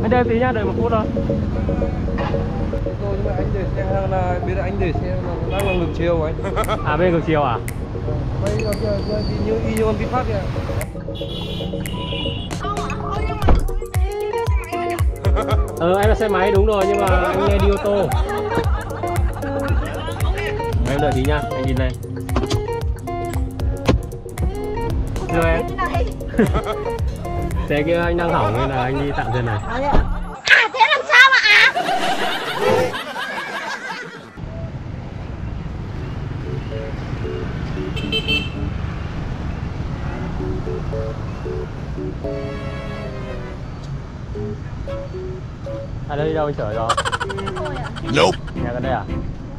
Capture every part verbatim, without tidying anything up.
Anh đợi tí nhá, đợi một phút thôi. Rồi nhưng mà anh để xe là biết là anh để xe là đang là ngược chiều anh. À bên ngược chiều à? Đây là kia như y như con VinFast kìa. Ờ em là xe máy đúng rồi, nhưng mà anh nghe đi ô tô. Em đợi tí nhá, anh nhìn lên. Thưa em. Xe kia anh đang hỏng nên là anh đi tạm trên này. À thế làm sao mà à? À đây đi đâu anh chở rồi? Nope. Nhà gần đây à?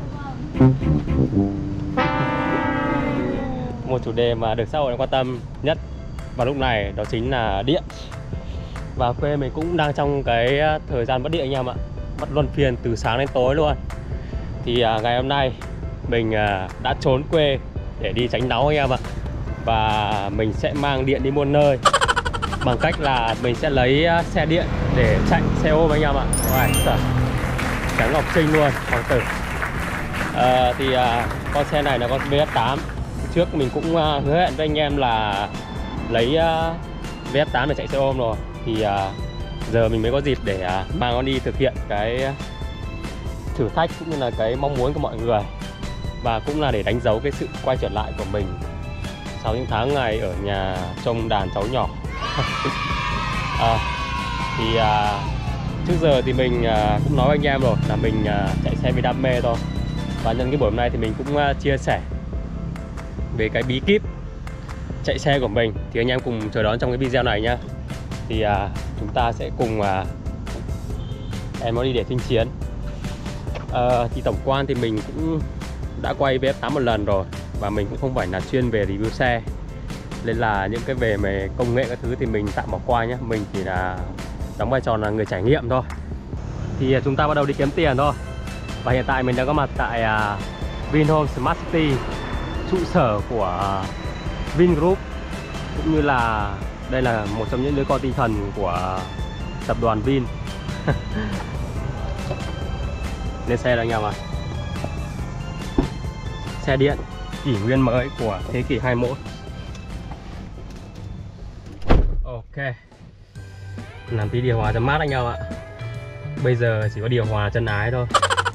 Một chủ đề mà được xã hội quan tâm nhất vào lúc này đó chính là điện. Và quê mình cũng đang trong cái thời gian mất điện anh em ạ. Mất luân phiên từ sáng đến tối luôn. Thì à, ngày hôm nay mình à, đã trốn quê để đi tránh nóng anh em ạ. Và mình sẽ mang điện đi muôn nơi bằng cách là mình sẽ lấy xe điện để chạy xe ôm anh em ạ. Rồi, trắng ngọc trinh luôn, hoàng tử. à, Thì à, con xe này là con vê ép tám. Trước mình cũng uh, hứa hẹn với anh em là lấy uh, vê ép tám để chạy xe ôm rồi. Thì uh, giờ mình mới có dịp để uh, mang nó đi thực hiện cái thử thách cũng như là cái mong muốn của mọi người. Và cũng là để đánh dấu cái sự quay trở lại của mình sau những tháng ngày ở nhà trông đàn cháu nhỏ. à, Thì uh, trước giờ thì mình uh, cũng nói với anh em rồi là mình uh, chạy xe vì đam mê thôi. Và nhân cái buổi hôm nay thì mình cũng uh, chia sẻ về cái bí kíp chạy xe của mình. Thì anh em cùng chờ đón trong cái video này nhá. Thì à, chúng ta sẽ cùng à, em nó đi để chinh chiến. à, Thì tổng quan thì mình cũng đã quay vê ép tám một lần rồi. Và mình cũng không phải là chuyên về review xe, nên là những cái về về công nghệ các thứ thì mình tạm bỏ qua nhé. Mình chỉ là đóng vai trò là người trải nghiệm thôi. Thì à, chúng ta bắt đầu đi kiếm tiền thôi. Và hiện tại mình đã có mặt tại à, Vinhome Smart City, trụ sở của Vingroup, cũng như là đây là một trong những đứa con tinh thần của tập đoàn Vin. Lên xe rồi anh em ạ. Xe điện kỷ nguyên mới của thế kỷ hai mươi mốt. Ok, làm tí điều hòa cho mát anh em ạ. Bây giờ chỉ có điều hòa chân ái thôi.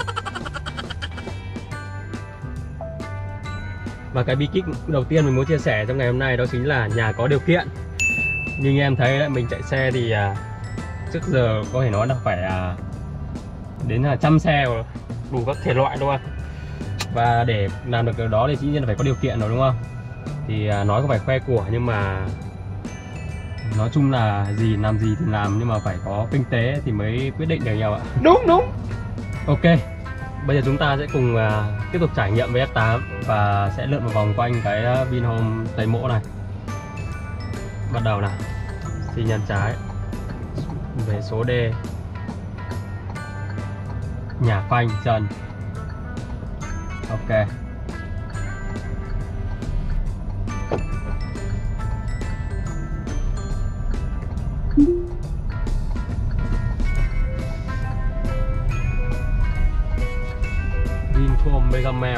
Và cái bí kíp đầu tiên mình muốn chia sẻ trong ngày hôm nay đó chính là nhà có điều kiện. Như anh em thấy đấy, mình chạy xe thì à, trước giờ có thể nói là phải à, đến là trăm xe rồi, đủ các thể loại luôn. Và để làm được điều đó thì dĩ nhiên là phải có điều kiện rồi đúng không? Thì à, nói có phải khoe của nhưng mà nói chung là gì làm gì thì làm, nhưng mà phải có kinh tế thì mới quyết định được nhau ạ. Đúng đúng. Ok, bây giờ chúng ta sẽ cùng uh, tiếp tục trải nghiệm vê ép tám và sẽ lượn một vòng quanh cái uh, Vinhome Tây Mỗ này. Bắt đầu nào. Xi nhan trái về số D, nhả phanh chân. Ok, Vincom Megamel.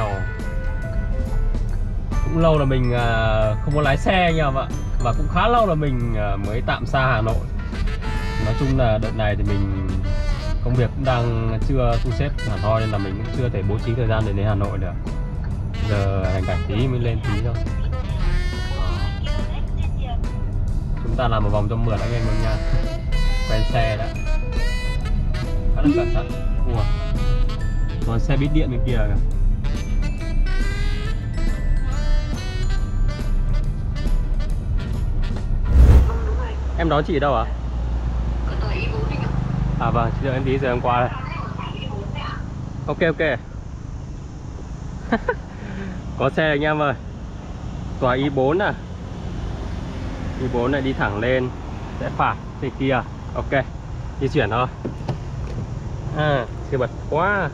Cũng lâu là mình uh, không có lái xe anh em ạ. Và cũng khá lâu là mình uh, mới tạm xa Hà Nội. Nói chung là đợt này thì mình công việc cũng đang chưa thu xếp hẳn hoi, nên là mình cũng chưa thể bố trí thời gian để đến Hà Nội được. Giờ hành cảnh tí mới lên tí thôi. Đó. Chúng ta làm một vòng cho mượt anh em luôn nha. Quen xe đã. Khá là cẩn thận. Ủa, còn xe buýt điện bên kia kìa. Em đón chị ở đâu ạ? À vâng, chị đợi em tí giờ em qua đây. Ok ok. Có xe anh em ơi. Tòa i bốn à. i bốn này đi thẳng lên sẽ phạt bên kia. Ok, di chuyển thôi. À, siêu bật quá.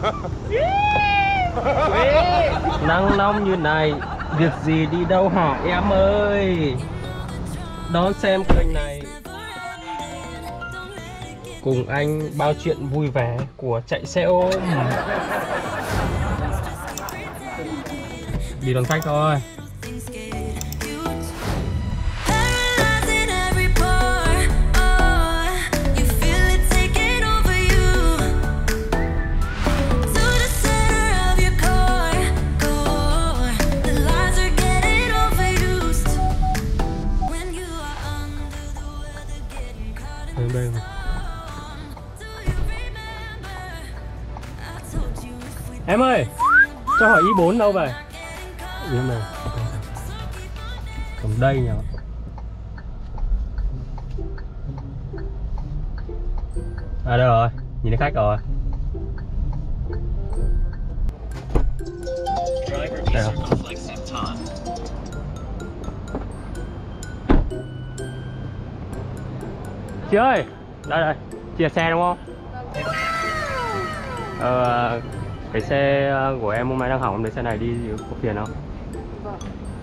Nắng nóng như này, việc gì đi đâu hả em ơi. Đón xem kênh này. Cùng anh bao chuyện vui vẻ của chạy xe ôm. Đi đón khách thôi. Đây mà. Em ơi, cho hỏi i bốn đâu vậy? Em này, cầm đây nhỉ? À đâu rồi, nhìn thấy khách rồi. Đây rồi. Chị ơi, đây đây, chị là xe đúng không? Ờ, cái xe của em hôm nay đang hỏng, em lấy xe này đi có phiền không? Vâng.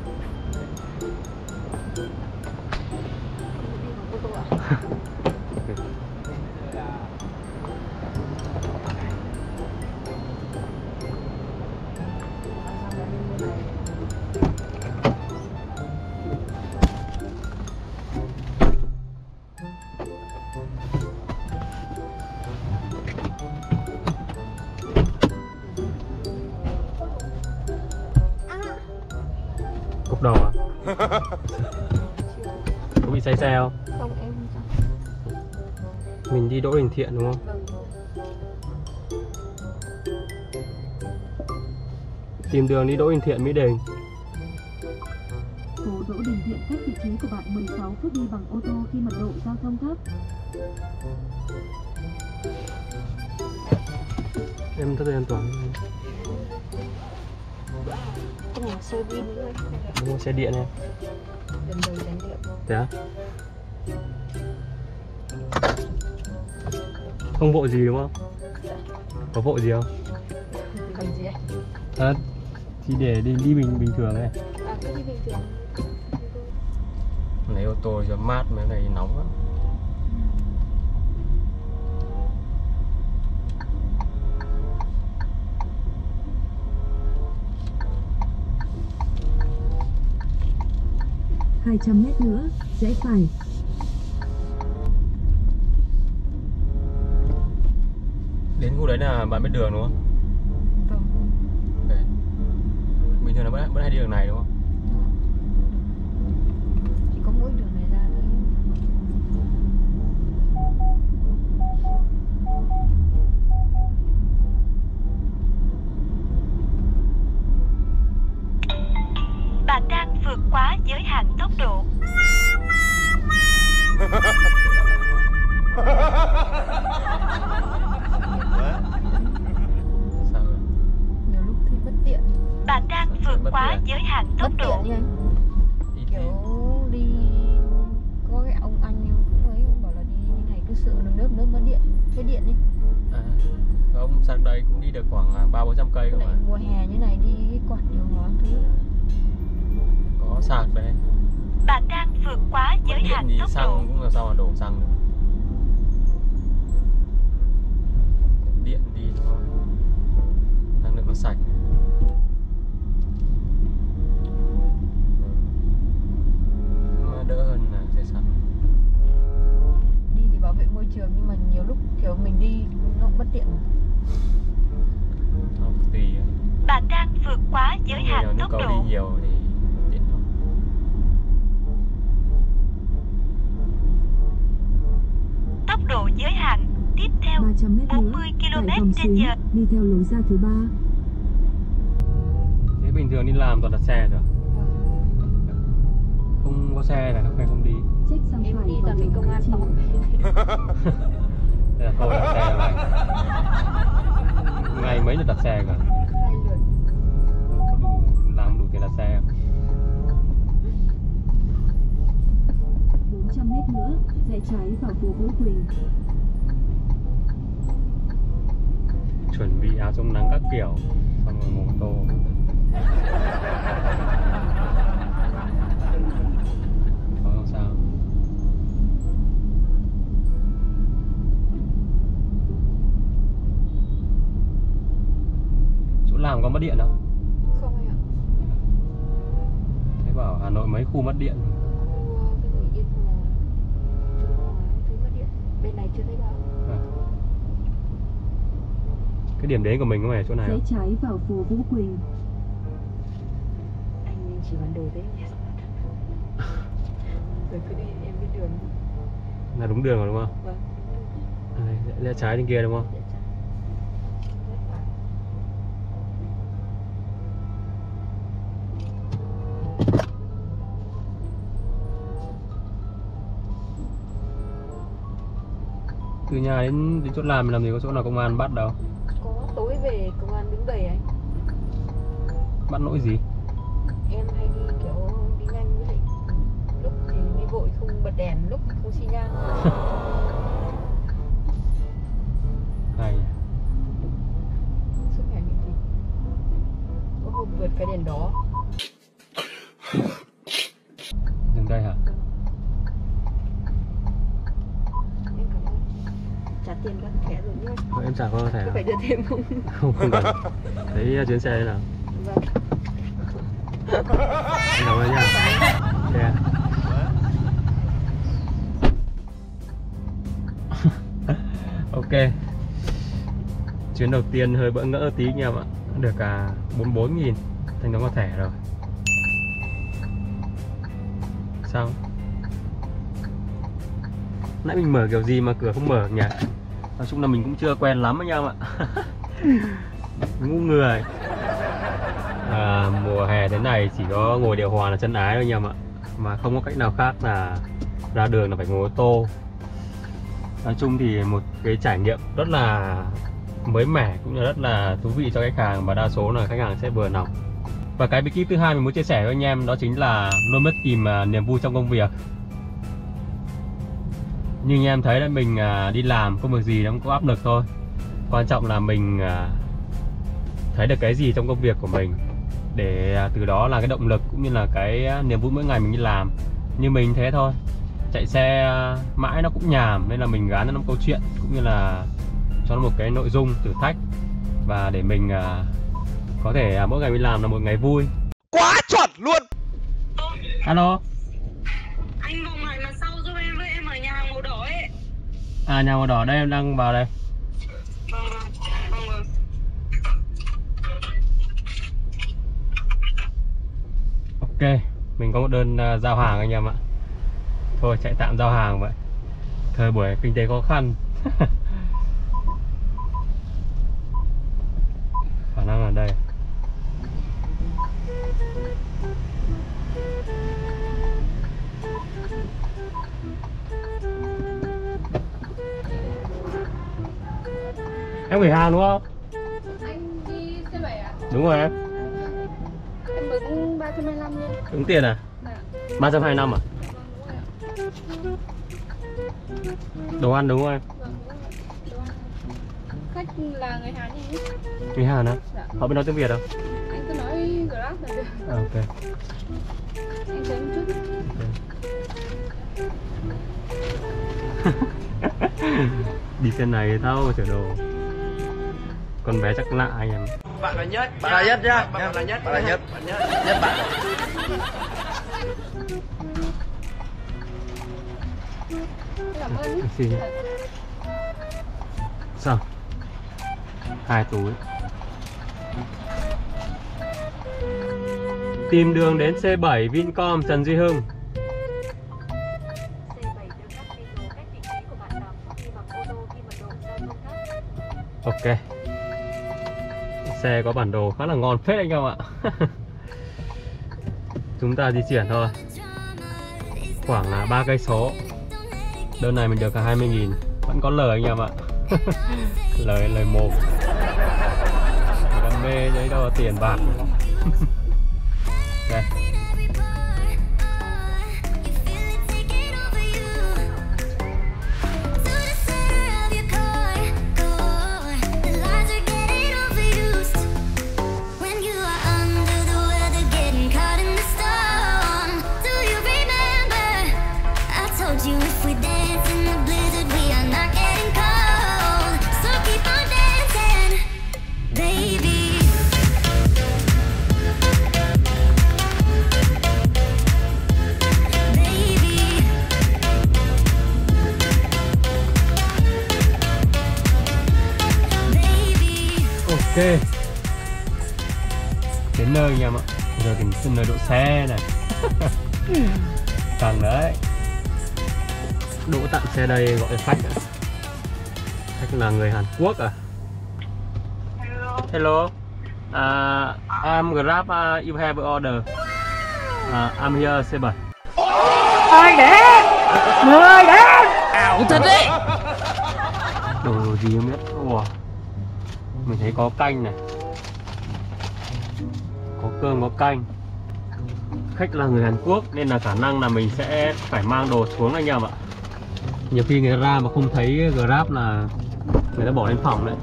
Cốc đầu à? Có bị say xe không? Không, em không. Mình đi Đỗ Đình Thiện đúng không? Vâng. Tìm đường đi Đỗ Đình Thiện, Mỹ Đình. Phố Đỗ Đình Thiện cách vị trí của bạn mười sáu phút đi bằng ô tô khi mật độ giao thông thấp. Em thắt dây an toàn. Cái này là xe pin nữa. Đúng rồi, xe điện em. Gần đời đánh điện. Thế á? Không vội gì đúng không? Có vội gì không? Cần gì ạ? À, thì để đi, đi bình bình thường này. À, cứ đi bình thường. Lấy ô tô cho mát, mấy này nóng lắm. hai trăm mét nữa, rẽ phải. Đến khu đấy là bạn biết đường đúng không? Vâng. Okay. Bình thường là vẫn, vẫn hay đi đường này đúng không? Chỉ có mỗi đường này ra thôi. Bạn đang vượt quá giới hạn tốc độ. Sao rồi? Nhiều lúc thì bất tiện. Bạn đang vượt Bất quá tiện. giới hạn tốc Bất độ. tiện nha anh. Đi Kiểu đi. đi có cái ông anh cũng ấy ông bảo là đi như này cứ sợ nó nớp nớp mất điện. Cái điện đi. À, không, sang đây cũng đi được khoảng ba bốn trăm cây cơ Lại mà. mùa hè như này đi cái quạt điều hòa thứ. Có sạc đây. Bạn đang vượt quá giới Điện hạn thì tốc độ. xăng cũng làm sao mà đổ xăng được. Điện đi thôi. Năng lượng nó sạch. Nó đỡ hơn là xe xăng. Đi thì bảo vệ môi trường nhưng mà nhiều lúc kiểu mình đi nó cũng bất tiện. Không, tùy. Bạn đang vượt quá giới Người nào hạn nhu tốc cầu độ. đi nhiều thì tiện thôi. Tốc độ giới hạn tiếp theo ba trăm mét bốn nữa, mươi ki lô tại mét vòng trên xuyến, giờ. đi theo lối ra thứ ba. Thế bình thường đi làm toàn đặt xe rồi. Không có xe là các em không đi. Check sang Em phải đi vào toàn bị đường công an Nguyễn phòng. Thế là thôi đặt xe này. Ngày mấy lượt đặt xe cả. Hai lượt. Có đủ làm đủ tiền đặt xe không? bốn trăm mét nữa, rẽ trái vào phố Vũ Quỳnh. Chuẩn bị áo chống nắng các kiểu, xong rồi ngồi ô tô. Có sao? Nam có mất điện không? Không anh ạ. Thế bảo Hà Nội mấy khu mất điện. Khu cái Thủy Yên là Trung Hòa thấy mất điện. Bên này chưa thấy báo. À. Cái điểm đến của mình có phải ở chỗ này Rẽ không? trái vào phố Vũ Quỳnh. Anh nên chỉ bản đồ thế nhỉ? Rồi cứ đi em biết đường. Là đúng đường rồi đúng không? Vâng. À, rẽ, rẽ trái bên kia đúng không? Rẽ trái. Rẽ phải. Từ nhà đến đến chỗ làm mình làm gì có chỗ nào công an bắt đâu. Có tối về công an đứng đầy anh. Bắt lỗi gì? Em hay đi kiểu đi nhanh với lại lúc thì đi vội không bật đèn, lúc không xi nhan. Hay. Suốt ngày bị gì? Có hôm vượt cái đèn đó. Dừng đây hả? Em cảm ơn. Trả tiền các thẻ rồi nhá. Thôi, em trả có thẻ Có à? phải đưa thêm không? Không, không cần. Thấy chuyến xe thế nào? Vâng. Em cảm ơn nha. Xe. Ok. Chuyến đầu tiên hơi bỡ ngỡ tí anh em ạ. Được cả bốn mươi bốn nghìn. Thanh toán có thẻ rồi. Sao? Nãy mình mở kiểu gì mà cửa không mở nhỉ? Nói chung là mình cũng chưa quen lắm anh em ạ. Ngu người. À, mùa hè thế này chỉ có ngồi điều hòa là chân ái thôi anh em ạ. Mà không có cách nào khác là ra đường là phải ngồi ô tô. Nói chung thì một cái trải nghiệm rất là mới mẻ cũng như rất là thú vị cho khách hàng, và đa số là khách hàng sẽ vừa lòng. Và cái bí kíp thứ hai mình muốn chia sẻ với anh em đó chính là luôn mất tìm niềm vui trong công việc. Như anh em thấy là mình đi làm công việc gì nó cũng có áp lực thôi. Quan trọng là mình thấy được cái gì trong công việc của mình, để từ đó là cái động lực cũng như là cái niềm vui mỗi ngày mình đi làm. Như mình thế thôi, chạy xe mãi nó cũng nhàm, nên là mình gán nó một câu chuyện cũng như là cho nó một cái nội dung thử thách, và để mình có thể mỗi ngày đi làm là một ngày vui. Quá chuẩn luôn. Alo. Anh vòng lại mặt sau giúp em với, em ở nhà hàng màu đỏ ấy. À, nhà màu đỏ đây, em đang vào đây. Vâng vâng vâng. Ok, mình có một đơn uh, giao hàng anh em ạ. Thôi chạy tạm giao hàng vậy. Thời buổi kinh tế khó khăn. Khả năng là đây. Em gửi hàng đúng không? Anh đi xe bảy à? Đúng rồi em. Em mới cũng ba trăm hai mươi lăm nha. Đúng tiền à? Dạ. ba trăm hai mươi lăm à? Vâng, đúng rồi ạ. Đồ ăn đúng không em? Vâng, đúng rồi. Đồ ăn. Khách là người Hàn nhỉ? Người Hàn á? Dạ. Họ biết nói tiếng Việt không? Anh cứ nói Grab là được. À, ok. Anh chờ một chút. Đi xe này thao chở đồ. Con bé chắc lạ anh em. Bạn là nhất, bạn là nhất nhá. Bạn là nhất, bạn là nhất, bạn nhất, nhất bạn. Cảm ơn. Xin. Sao? Hai túi. Tìm đường đến C bảy Vincom Trần Duy Hưng. xê bảy đưa các video cách vị trí của bạn làm đi bằng ô tô khi mật độ giao thông thấp. Ok. Xe có bản đồ khá là ngon phết anh em ạ. Chúng ta di chuyển thôi. Khoảng là ba cây số. Đơn này mình được cả hai mươi nghìn. Vẫn có lời anh em ạ. Lời lời mồm. Đam mê đấy đâu là tiền bạc. Đây. Ok, đến nơi anh em ạ. Giờถึงđến nơi đỗ xe này. Càng đấy. Đỗ tặng xe đây gọi là khách. Khách là người Hàn Quốc à? Hello. Hello. Uh, I'm Grab. Uh, you have order. Uh, I'm here xê bảy. Ôi để người để ảo thật đấy. Đồ, đồ gì không biết. Ủa. Mình thấy có canh này, có cơm có canh. Khách là người Hàn Quốc nên là khả năng là mình sẽ phải mang đồ xuống anh em ạ. Nhiều khi người ta ra mà không thấy Grab là người ta bỏ lên phòng đấy.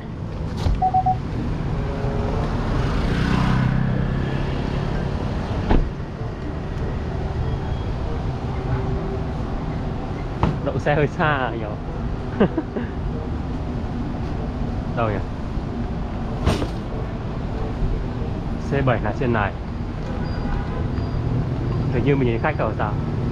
Đậu xe hơi xa nhỉ. Đâu nhỉ? xê bảy là trên này. Hình như mình nhìn khách rồi sao?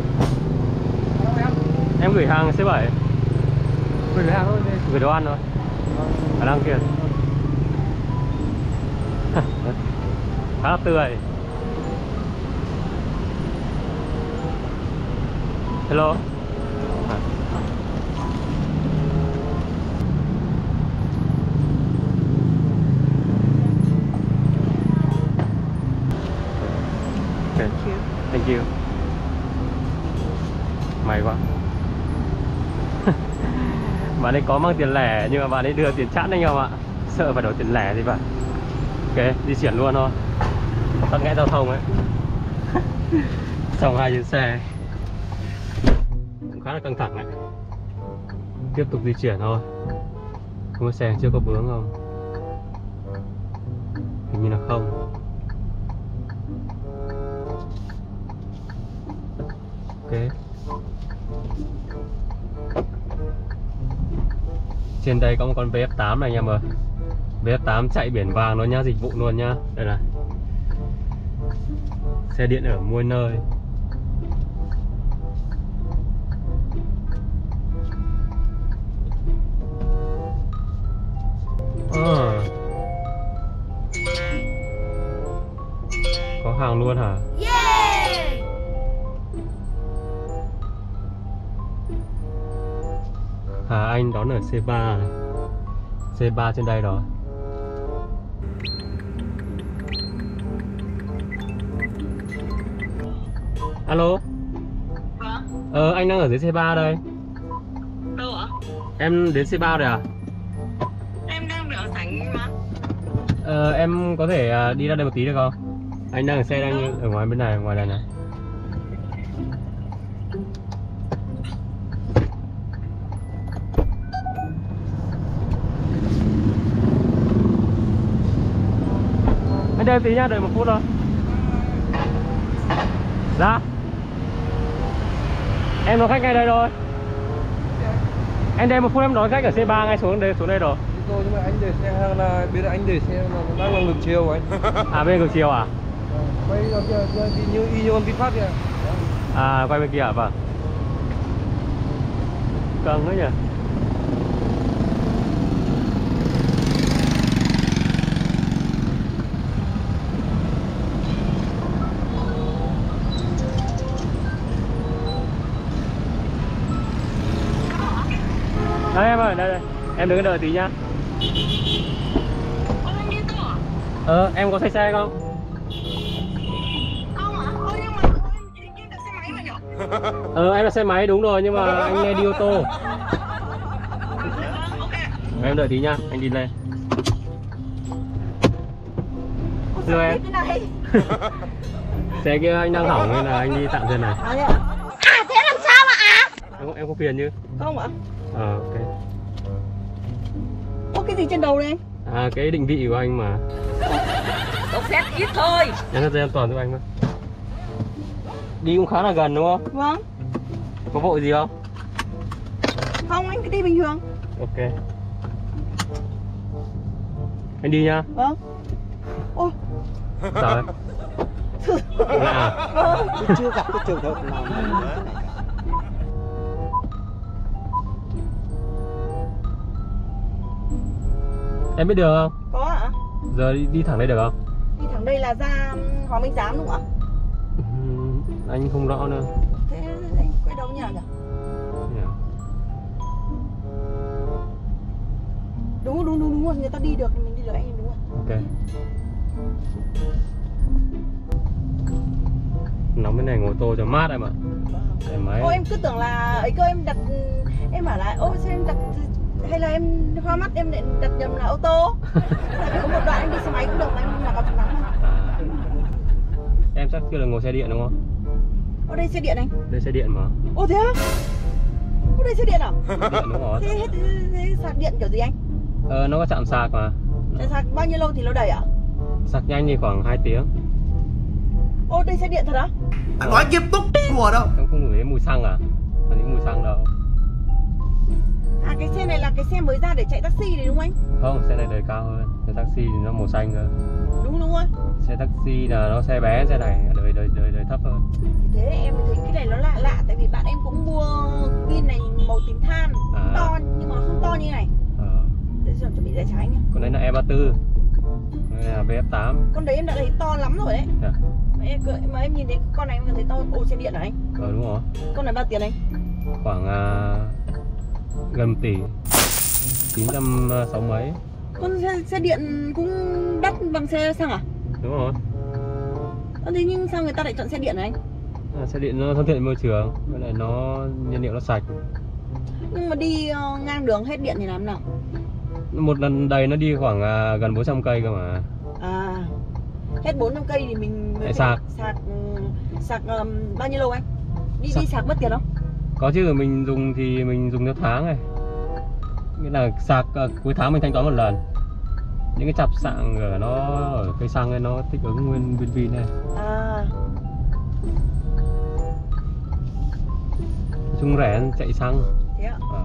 Em gửi hàng xê bảy. Gửi hàng thôi. Gửi đồ ăn thôi. Khả năng kia. Khá là tươi. Hello. Thank you. May quá. Bạn ấy có mang tiền lẻ nhưng mà bạn ấy đưa tiền chẵn anh em ạ. Sợ phải đổi tiền lẻ gì vậy. Ok, di chuyển luôn thôi. Tắt nghẽn giao thông ấy. Xong hai chuyến xe. Cũng khá là căng thẳng đấy. Tiếp tục di chuyển thôi. Không có xe chưa có bướng không? Hình như là không. Ok. Trên đây có một con vê ép tám này anh em ơi. vê ép tám chạy biển vàng luôn nhá, dịch vụ luôn nhá. Đây này. Xe điện ở muôn nơi. À. Có hàng luôn hả? Hà Anh đón ở xê ba này. xê ba trên đây rồi. Alo. Vâng. Ờ anh đang ở dưới xê ba đây. Đâu ạ? Em đến xê ba rồi à? Em đang ở sảnh mà. Ờ em có thể đi ra đây một tí được không? Anh đang ở xe đang ở ngoài bên này, ngoài này này. Anh đợi tí nhá, đợi một phút thôi. Ra. Em đón khách ngay đây rồi. Em đợi một phút em đón khách ở xê ba ngay xuống đây, xuống đây rồi. Tôi nhưng mà anh để xe hàng là bên anh để xe nó đang là ngược chiều anh. À bên ngược chiều à? Quay ra kia đi như y như con VinFast kìa. À quay bên kia à? Vâng. Căng đấy nhỉ. Đây em ơi, đây đây. Em đứng đợi tí nhá. Ơ anh đi đâu ạ? Ờ, em có say xe không? Không ạ? Ơ nhưng mà em hình như là xe máy mà nhỉ? Ờ, em là xe máy đúng rồi nhưng mà anh nghe đi ô tô. Ok. Em đợi tí nhá, anh đi lên. Hello em. Xe kia anh đang hỏng nên là anh đi tạm trên này. À thế làm sao mà à? Em không, em không phiền chứ? Không ạ. Ờ, ok. Có cái gì trên đầu đây anh? À, cái định vị của anh mà. Có phép ít thôi. Em thắt dây an toàn giúp anh thôi. Đi cũng khá là gần đúng không? Vâng. Có vội gì không? Không, anh cứ đi bình thường. Ok. Anh đi nhá. Vâng. Ôi. Sao đấy? Lạ à? Vâng. Tôi chưa gặp cái trường hợp nào như thế này cả. Em biết đường không? Có ạ. Giờ đi, đi thẳng đây được không? Đi thẳng đây là ra Hoàng Minh Giám đúng không ạ? Ừ, anh không rõ nữa. Thế anh quay đâu nhỉ nhỉ? Yeah. Đúng đúng đúng đúng rồi, người ta đi được thì mình đi được anh em đúng rồi. Ok. Nóng cái này ngồi ô tô cho mát em ạ. Thoải mái. Ô em cứ tưởng là ấy cơ, em đặt em bảo là ô sao em đặt hay là em hoa mắt em lại đặt nhầm là ô tô. Tại vì có một đoạn em đi xe máy cũng được mà em là gặp nắng mà. À. Em chắc chưa là ngồi xe điện đúng không? Ở đây xe điện anh. Đây xe điện mà. Ô thế á? Ô đây xe điện à? Điện đúng rồi. Thế, thế, thế, thế sạc điện kiểu gì anh? Ờ, nó có chạm sạc mà. Thế sạc bao nhiêu lâu thì nó đầy ạ? Sạc nhanh thì khoảng hai tiếng. Ô đây xe điện thật á? Anh nói nghiêm túc đùa đâu. Em không ngửi thấy mùi xăng à? Không thấy mùi xăng đâu. À cái xe này là cái xe mới ra để chạy taxi đấy đúng không anh? Không, xe này đời cao hơn. Xe taxi thì nó màu xanh cơ. Đúng đúng rồi. Xe taxi là nó xe bé, xe này đời đời đời đời thấp hơn. Thế em thấy cái này nó lạ lạ, tại vì bạn em cũng mua pin này màu tím than, À. to nhưng mà không to như này. Ờ. Để giờ chuẩn bị rẽ trái nhá. Con đấy là E ba tư. Con này là V F tám. Con đấy em đã thấy to lắm rồi đấy. Dạ. Mà em, mà em nhìn thấy con này em thấy to. Ô xe điện hả anh? Ờ đúng rồi. Con này bao tiền anh? Khoảng uh, gần tỷ. chín trăm sáu mấy. Con xe, xe điện cũng đắt bằng xe xăng à? Đúng rồi. Ờ, thế nhưng sao người ta lại chọn xe điện hả anh? À, xe điện nó thân thiện môi trường, với lại nó nhiên liệu nó sạch. Nhưng mà đi uh, ngang đường hết điện thì làm nào? Một lần đầy nó đi khoảng uh, gần bốn trăm cây cơ mà. À, hết bốn trăm cây thì mình mới Lại phải sạc. Sạc, sạc um, bao nhiêu lâu anh? Đi Sạc. đi sạc mất tiền không? Có chứ, mình dùng thì mình dùng theo tháng này. Nghĩa là sạc uh, cuối tháng mình thanh toán một lần. Những cái chặp sạng ở nó ở cây xăng ấy nó thích ứng nguyên viên pin này. À, Chung rẻ hơn chạy xăng. thế ạ. À.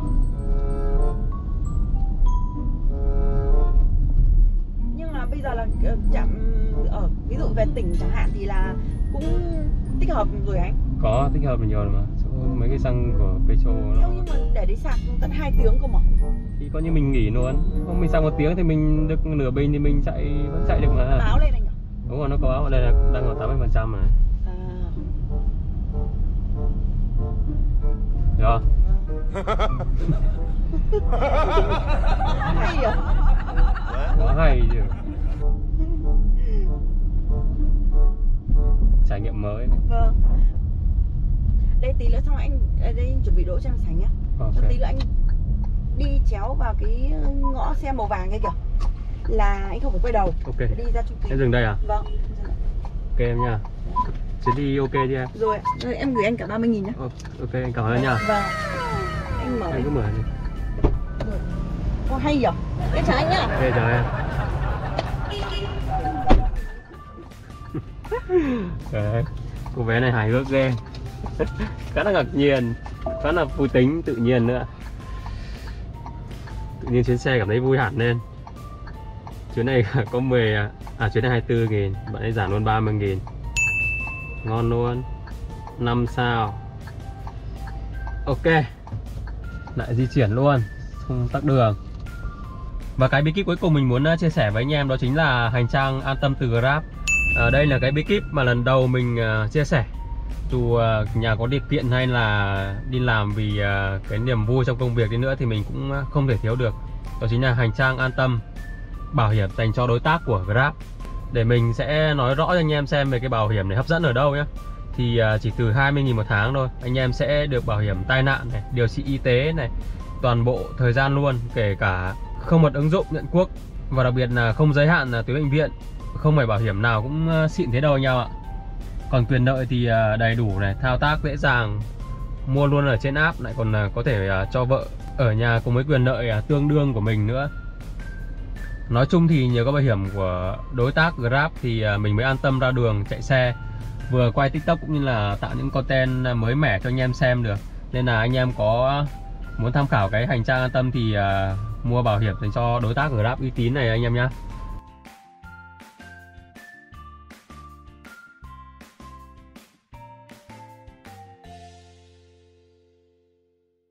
Nhưng mà bây giờ là ờ, chạm ở ví dụ về tỉnh chẳng hạn thì là cũng tích hợp rồi anh. Có tích hợp nhiều mà. Chỗ mấy cái xăng của Petro nó Không, nhưng mà để đi sạc tận hai tiếng cơ mà. thì coi như mình nghỉ luôn. Không mình sạc một tiếng thì mình được nửa bình thì mình chạy vẫn chạy được mà. Báo lên anh nhỉ? Đúng rồi, nó có báo ở đây là đang ở tám mươi phần trăm mà. À. Được. Hay à? Nó hay chứ. Trải nghiệm mới. Vâng. Đây tí nữa xong anh đây anh chuẩn bị đỗ cho em sánh nhá. Ok. Tí nữa anh đi chéo vào cái ngõ xe màu vàng kia kìa. Là anh không phải quay đầu. Ok. Đi ra trung kính. Em dừng đây à? Vâng. Ok em nha. Chuyến đi ok chưa em? Rồi, rồi em gửi anh cả ba mươi nghìn nhá. Ok anh cảm ơn em nha. Vâng. Anh mở. Anh cứ mở đi. Ô hay nhỉ? Em chào anh nhá. Ok chào em. Đấy, cô bé này hài hước ghê. Khá là ngạc nhiên, khá là vui tính, tự nhiên nữa. Tự nhiên chuyến xe cảm thấy vui hẳn lên. Chuyến này có mười, à chuyến này hai mươi tư nghìn, bạn ấy giảm luôn ba mươi nghìn. Ngon luôn, năm sao. Ok, lại di chuyển luôn, không tắc đường. Và cái bí kíp cuối cùng mình muốn chia sẻ với anh em đó chính là hành trang an tâm từ Grab. À, đây là cái bí kíp mà lần đầu mình uh, chia sẻ. Dù uh, nhà có điều kiện hay là đi làm vì uh, cái niềm vui trong công việc đi nữa thì mình cũng không thể thiếu được. Đó chính là hành trang an tâm bảo hiểm dành cho đối tác của Grab. Để mình sẽ nói rõ cho anh em xem về cái bảo hiểm này hấp dẫn ở đâu nhé. Thì uh, chỉ từ hai mươi nghìn một tháng thôi, anh em sẽ được bảo hiểm tai nạn này, điều trị y tế này, toàn bộ thời gian luôn, kể cả không một ứng dụng nhận quốc. Và đặc biệt là không giới hạn là tuyến bệnh viện. Không phải bảo hiểm nào cũng xịn thế đâu anh em ạ. Còn quyền lợi thì đầy đủ này, thao tác dễ dàng, mua luôn ở trên app, lại còn có thể cho vợ ở nhà cùng với quyền lợi tương đương của mình nữa. Nói chung thì nhờ có bảo hiểm của đối tác Grab thì mình mới an tâm ra đường chạy xe, vừa quay TikTok cũng như là tạo những content mới mẻ cho anh em xem được. Nên là anh em có muốn tham khảo cái hành trang an tâm thì uh, mua bảo hiểm dành cho đối tác Grab uy tín này anh em nhé.